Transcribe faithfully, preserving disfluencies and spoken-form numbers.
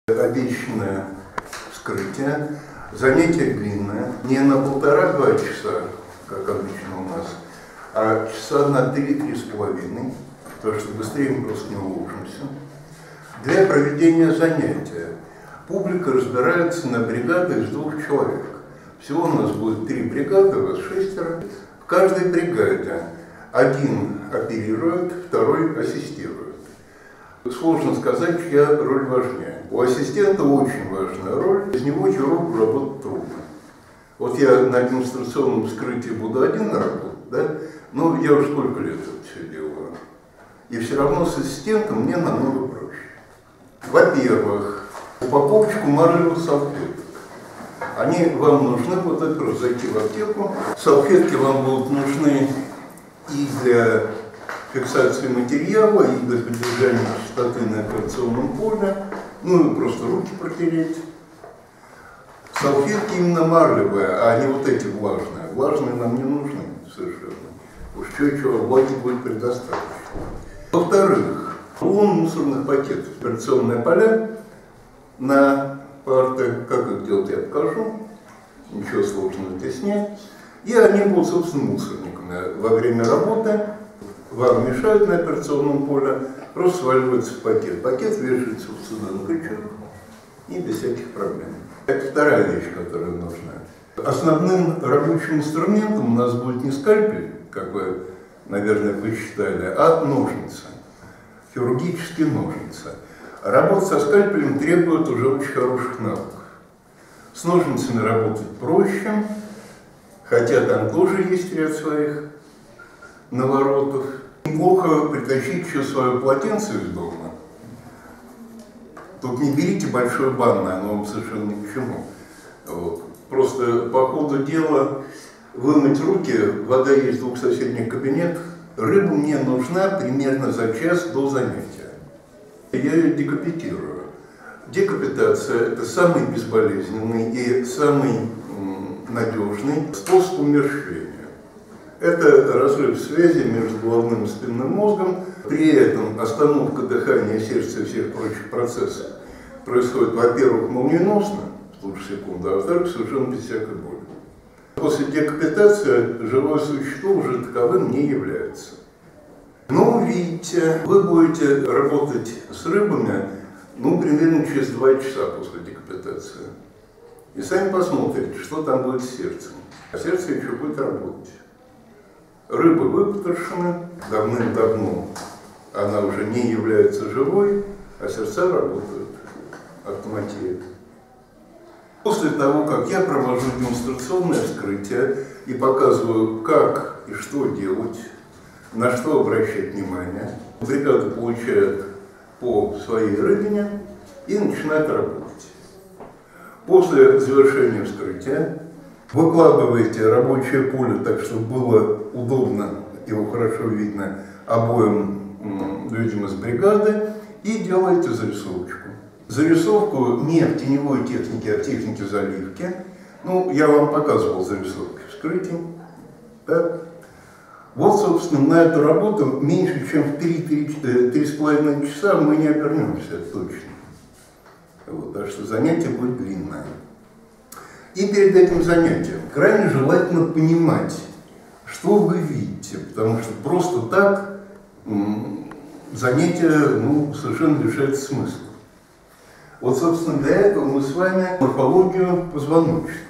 Обещанное вскрытие. Занятие длинное, не на полтора-два часа, как обычно у нас, а часа на три-три с половиной, потому что быстрее мы просто не уложимся. Для проведения занятия публика разбирается на бригады из двух человек. Всего у нас будет три бригады, у вас шестеро. В каждой бригаде один оперирует, второй ассистирует. Сложно сказать, чья роль важнее. У ассистента очень важная роль, без него хирургу работать трудно. Вот я на демонстрационном вскрытии буду один работать, да? Но я уже сколько лет это все делаю. И все равно с ассистентом мне намного проще. Во-первых, упаковочку марлевых салфеток. Они вам нужны, вот это просто зайти в аптеку. Салфетки вам будут нужны и для фиксации материала, и для поддержания чистоты на операционном поле, ну и просто руки протереть. Салфетки именно марлевые, а не вот эти влажные. Влажные нам не нужны совершенно. Уж чего-чего, влаги будет предостаточно. Во-вторых, рулон мусорных пакетов. Операционные поля на парты, как их делать, я покажу. Ничего сложного здесь нет. И они будут, собственно, мусорниками. Во время работы вам мешают на операционном поле, просто сваливается в пакет. Пакет вешается вот сюда на крючок и без всяких проблем. Это вторая вещь, которая нужна. Основным рабочим инструментом у нас будет не скальпель, как вы, наверное, посчитали, а ножницы. Хирургические ножницы. Работа со скальпелем требует уже очень хороших навыков. С ножницами работать проще, хотя там тоже есть ряд своих наворотов. Неплохо притащить еще свое полотенце из дома. Тут не берите большое банное, оно вам совершенно ни к чему. Вот. Просто по ходу дела вымыть руки, вода есть в двух соседних кабинетах. Рыба мне нужна примерно за час до занятия. Я ее декапитирую. Декапитация – это самый безболезненный и самый надежный способ умерщвления. Это разрыв связи между головным и спинным мозгом. При этом остановка дыхания, сердца и всех прочих процессов происходит, во-первых, молниеносно, в ту же секунду, а во-вторых, совершенно без всякой боли. После декапитации живое существо уже таковым не является. Но, видите, вы будете работать с рыбами, ну, примерно через два часа после декапитации. И сами посмотрите, что там будет с сердцем. А сердце еще будет работать. Рыба выпотрошена, давным-давно она уже не является живой, а сердца работают автоматически. После того, как я провожу демонстрационное вскрытие и показываю, как и что делать, на что обращать внимание, бригада получает по своей рыбине и начинает работать. После завершения вскрытия выкладываете рабочее поле так, чтобы было удобно, его хорошо видно обоим людям из бригады, и делаете зарисовочку. Зарисовку не в теневой технике, а в технике заливки. Ну, я вам показывал зарисовки вскрытий. Так. Вот, собственно, на эту работу меньше, чем в три с половиной часа мы не обернемся, это точно. Вот, так что занятие будет длинное. И перед этим занятием крайне желательно понимать, что вы видите, потому что просто так занятие ну, совершенно лишает смысла. Вот, собственно, для этого мы с вами морфологию позвоночника.